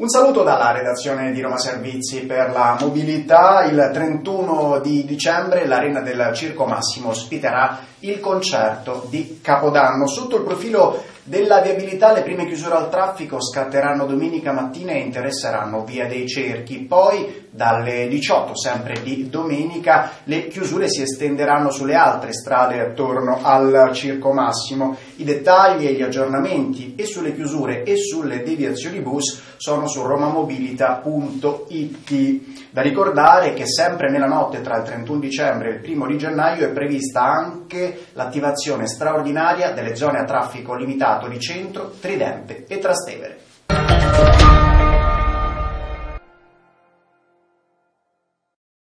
Un saluto dalla redazione di Roma Servizi per la mobilità. Il 31 di dicembre l'Arena del Circo Massimo ospiterà il concerto di Capodanno. Sotto il profilo della viabilità le prime chiusure al traffico scatteranno domenica mattina e interesseranno Via dei Cerchi. Poi dalle 18, sempre di domenica, le chiusure si estenderanno sulle altre strade attorno al Circo Massimo. I dettagli e gli aggiornamenti e sulle chiusure e sulle deviazioni bus sono su romamobilita.it. Da ricordare che sempre nella notte tra il 31 dicembre e il 1 di gennaio è prevista anche l'attivazione straordinaria delle zone a traffico limitato di Centro, Tridente e Trastevere.